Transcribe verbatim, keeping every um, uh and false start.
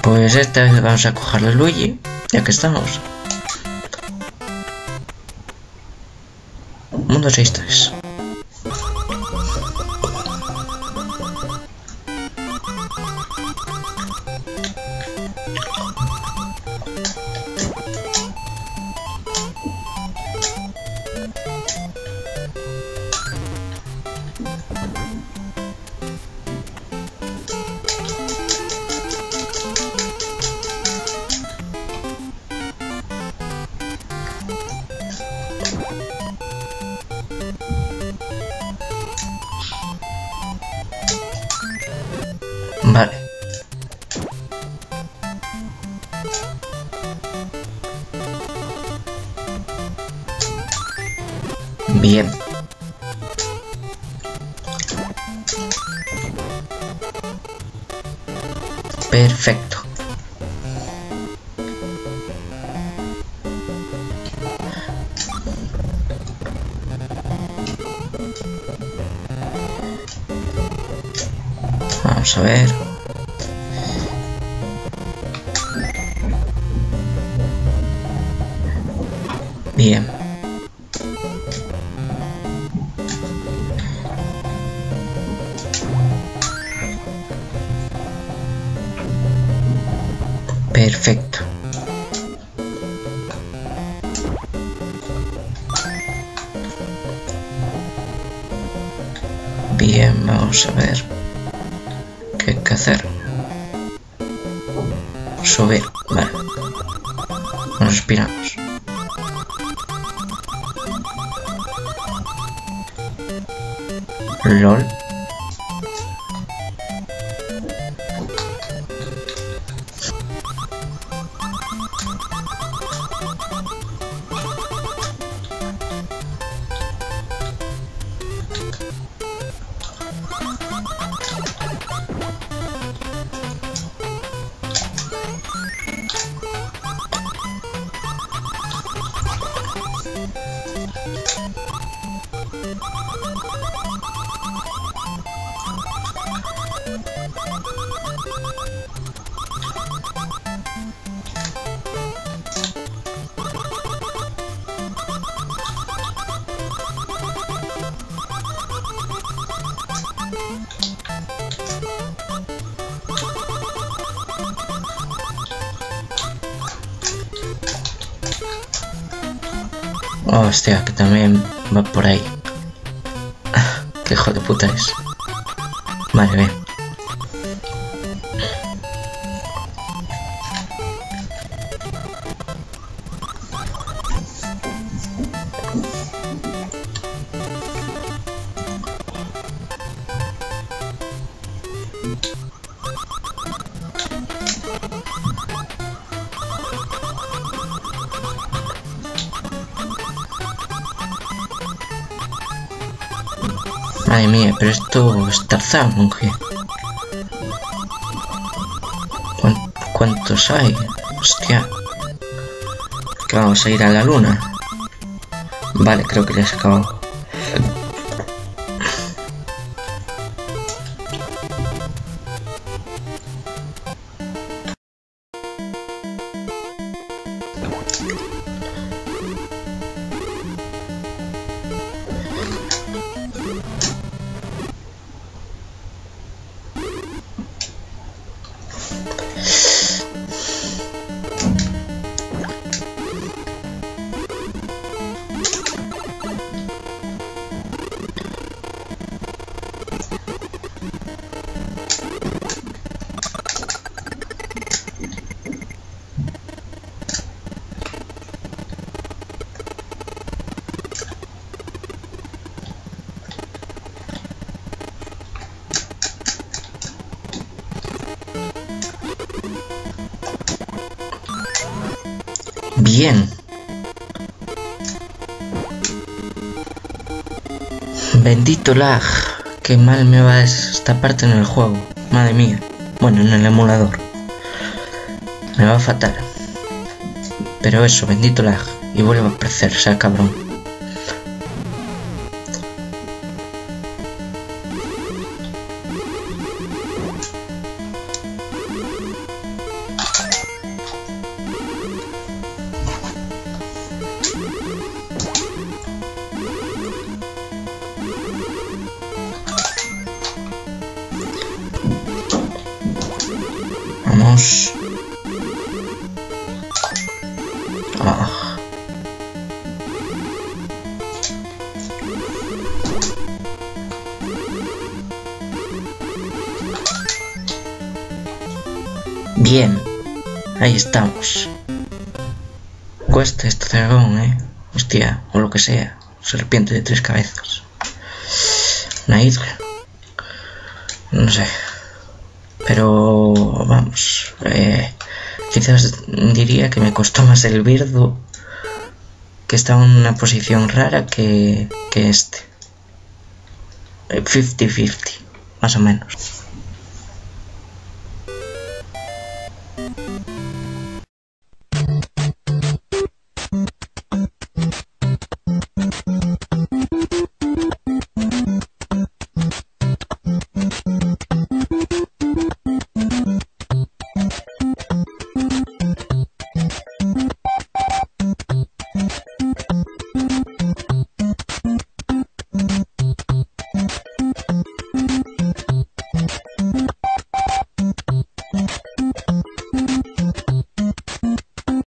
Pues esta vez vamos a coger a Luigi, ya que estamos. Mundo seis tres. Vale. Bien. Perfecto. Vamos a ver. Bien. Perfecto. Bien, vamos a ver qué hay que hacer. Subir, vale. Nos respiramos. LOL. Hostia, que también va por ahí. Qué hijo de puta es. Vale, bien. Madre mía, pero esto es Tarzán, monje. ¿Cuántos hay? Hostia. Que vamos a ir a la luna. Vale, creo que ya se acabó. Bien. Bendito lag. Qué mal me va esta parte en el juego. Madre mía. Bueno, en el emulador. Me va fatal. Pero eso, bendito lag. Y vuelve a aparecer, o sea, cabrón. Vamos. Ah. Bien, ahí estamos. Cuesta este dragón, eh. Hostia, o lo que sea. Serpiente de tres cabezas. Una hidra. No sé. Pero vamos. Eh, quizás diría que me costó más el birdo, que estaba en una posición rara, que, que este. cincuenta cincuenta, más o menos.